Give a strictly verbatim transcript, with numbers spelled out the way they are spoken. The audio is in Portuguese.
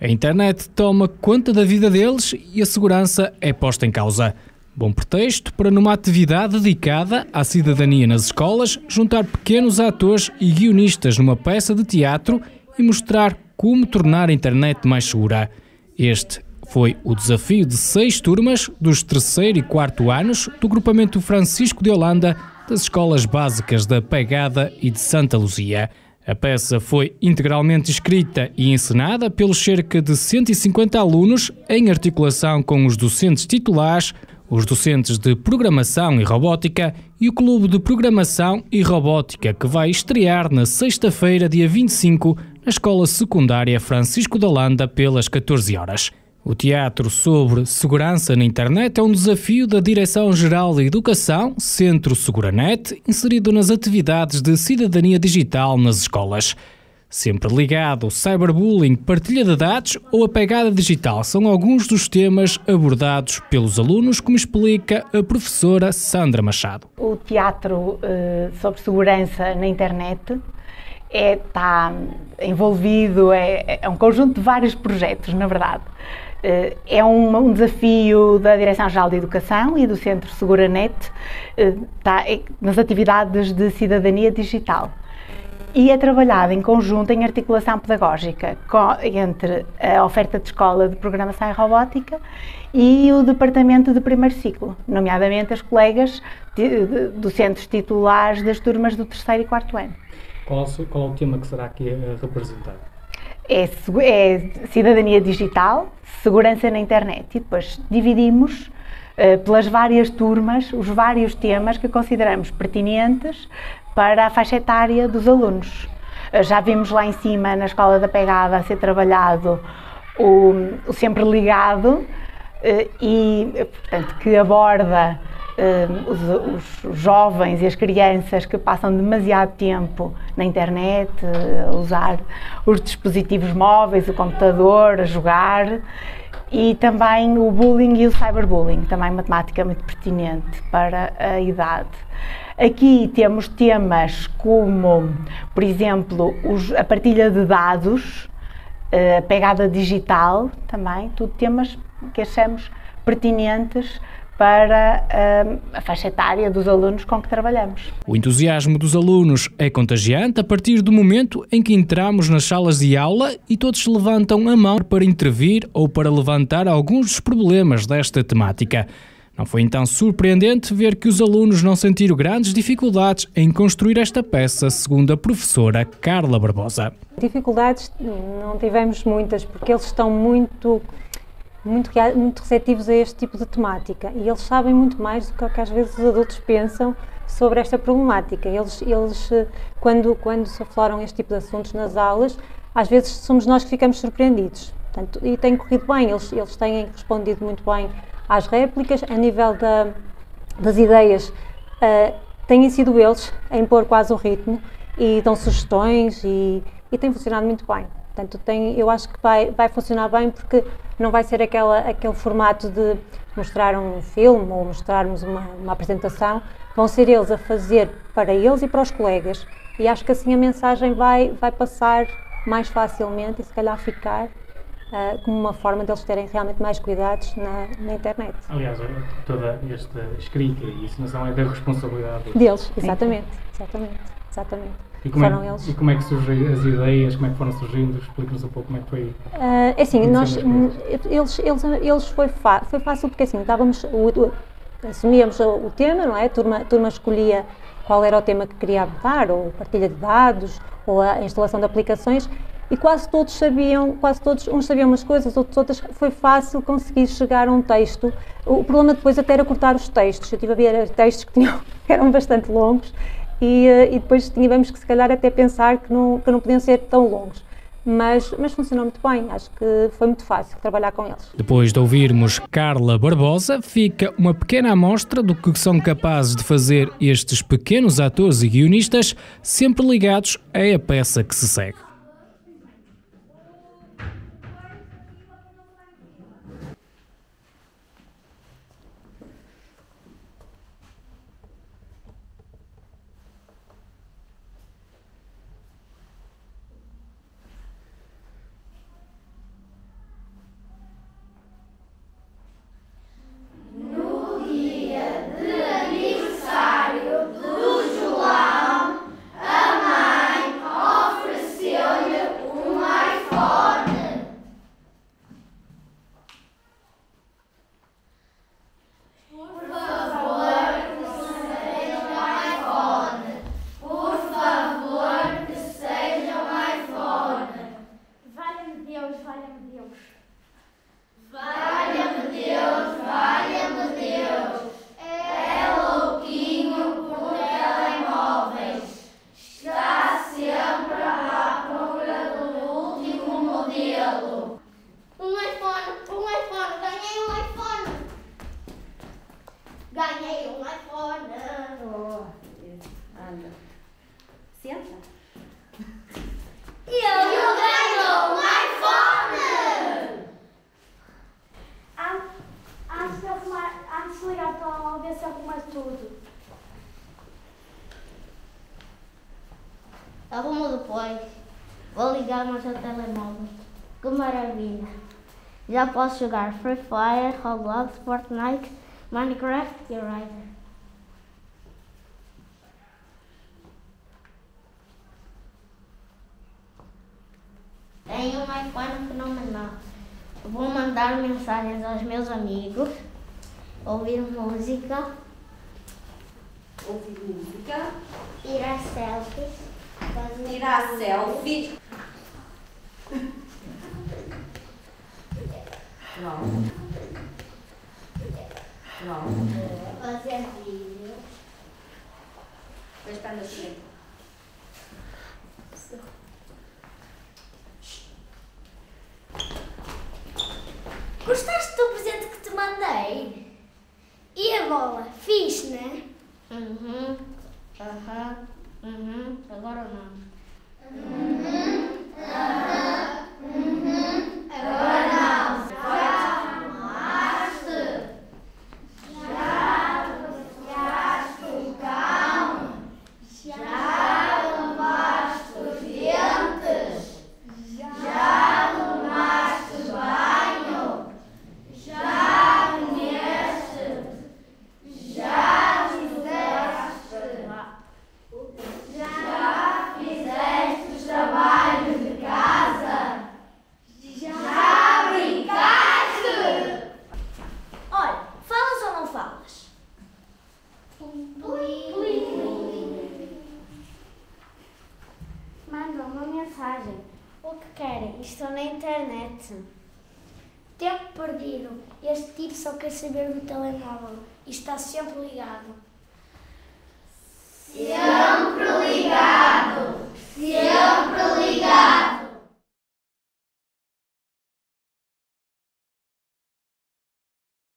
A internet toma conta da vida deles e a segurança é posta em causa. Bom pretexto para, numa atividade dedicada à cidadania nas escolas, juntar pequenos atores e guionistas numa peça de teatro e mostrar como tornar a internet mais segura. Este foi o desafio de seis turmas dos terceiro e quarto anos do grupamento Francisco de Holanda das escolas básicas da Pegada e de Santa Luzia. A peça foi integralmente escrita e encenada pelos cerca de cento e cinquenta alunos em articulação com os docentes titulares, os docentes de Programação e Robótica e o Clube de Programação e Robótica, que vai estrear na sexta-feira, dia vinte e cinco, na Escola Secundária Francisco de Holanda, pelas catorze horas. O teatro sobre segurança na internet é um desafio da Direção-Geral da Educação, Centro Seguranet, inserido nas atividades de cidadania digital nas escolas. Sempre ligado ao cyberbullying, partilha de dados ou a pegada digital são alguns dos temas abordados pelos alunos, como explica a professora Sandra Machado. O teatro uh, sobre segurança na internet é, está envolvido, é, é um conjunto de vários projetos, na verdade. Uh, é um, um desafio da Direção-Geral da Educação e do Centro Seguranet, uh, está é, nas atividades de cidadania digital. E é trabalhado em conjunto, em articulação pedagógica, com, entre a oferta de escola de Programação e Robótica e o departamento de primeiro ciclo, nomeadamente as colegas de, de, docentes titulares das turmas do terceiro e quarto ano. Qual, qual é o tema que será aqui representado? É, é cidadania digital, segurança na internet, e depois dividimos uh, pelas várias turmas os vários temas que consideramos pertinentes para a faixa etária dos alunos. Já vimos lá em cima, na Escola da Pegada, a ser trabalhado o, o Sempre Ligado, e, portanto, que aborda os, os jovens e as crianças que passam demasiado tempo na internet, a usar os dispositivos móveis, o computador, a jogar, e também o bullying e o cyberbullying, também uma temática muito pertinente para a idade. Aqui temos temas como, por exemplo, os, a partilha de dados, a pegada digital, também, tudo temas que achamos pertinentes para a, a faixa etária dos alunos com que trabalhamos. O entusiasmo dos alunos é contagiante a partir do momento em que entramos nas salas de aula e todos levantam a mão para intervir ou para levantar alguns dos problemas desta temática. Não foi então surpreendente ver que os alunos não sentiram grandes dificuldades em construir esta peça, segundo a professora Carla Barbosa. Dificuldades não tivemos muitas, porque eles estão muito, muito, muito receptivos a este tipo de temática e eles sabem muito mais do que, que às vezes os adultos pensam sobre esta problemática. Eles, eles quando, quando se afloram este tipo de assuntos nas aulas, às vezes somos nós que ficamos surpreendidos. Portanto, e tem corrido bem, eles, eles têm respondido muito bem às réplicas. A nível da, das ideias, uh, têm sido eles a impor quase o ritmo e dão sugestões e, e tem funcionado muito bem. Portanto, tem, eu acho que vai, vai funcionar bem, porque não vai ser aquela, aquele formato de mostrar um filme ou mostrarmos uma, uma apresentação, vão ser eles a fazer para eles e para os colegas, e acho que assim a mensagem vai, vai passar mais facilmente e se calhar ficar Uh, como uma forma deles terem realmente mais cuidados na, na internet. Aliás, toda esta escrita e encenação é da responsabilidade deles. Exatamente, exatamente, exatamente. E como, foram é, eles. e como é que surgem as ideias, como é que foram surgindo? Explica-nos um pouco como é que foi. Uh, é assim, nós, eles, eles, eles foi, foi fácil, porque assim, estávamos, o, o, assumíamos o, o tema, não é? A turma, a turma escolhia qual era o tema que queria abordar, ou partilha de dados, ou a instalação de aplicações, e quase todos sabiam, quase todos, uns sabiam umas coisas, outros outras, foi fácil conseguir chegar a um texto. O problema depois até era cortar os textos. Eu estive a ver textos que, tinham, que eram bastante longos e, e depois tínhamos que se calhar até pensar que não, que não podiam ser tão longos. Mas, mas funcionou muito bem, acho que foi muito fácil trabalhar com eles. Depois de ouvirmos Carla Barbosa, fica uma pequena amostra do que são capazes de fazer estes pequenos atores e guionistas, sempre ligados à peça que se segue. Anda. Senta. Ele ganhou um iPhone! Antes de, arrumar, antes de ligar para lá, ver se arrumar tudo. Arrumo depois. Vou ligar no seu telemóvel. Que maravilha! Já posso jogar Free Fire, Roblox, Fortnite, Minecraft e Rider. Tenho um iPhone fenomenal. Vou mandar mensagens aos meus amigos, ouvir música, Ouvir música. tirar selfies, fazer Tirar selfie. Pronto. Pronto. fazer vídeo. Depois para no seguinte. Gostaste do presente que te mandei? E a bola? Fixe, né? Uhum, aham, uhum, agora não. Olha, falas ou não falas? Manda uma mensagem. O que querem? Estou na internet. Tempo perdido. Este tipo só quer saber do telemóvel e está sempre ligado. Se